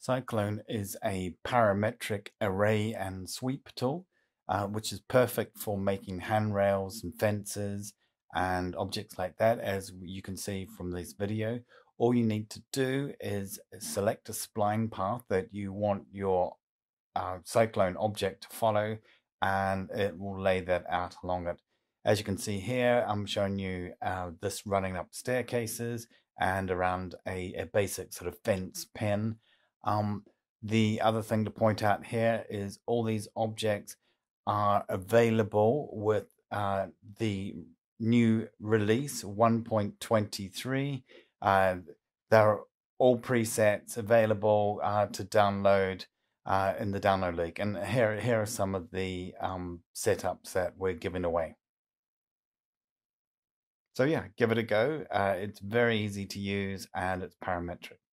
SiClone is a parametric array and sweep tool, which is perfect for making handrails and fences and objects like that, as you can see from this video. All you need to do is select a spline path that you want your SiClone object to follow, and it will lay that out along it. As you can see here, I'm showing you this running up staircases and around a basic sort of fence pen. The other thing to point out here is all these objects are available with the new release 1.23. There are all presets available to download in the download link, and here are some of the setups that we're giving away. So yeah, give it a go. It's very easy to use and it's parametric.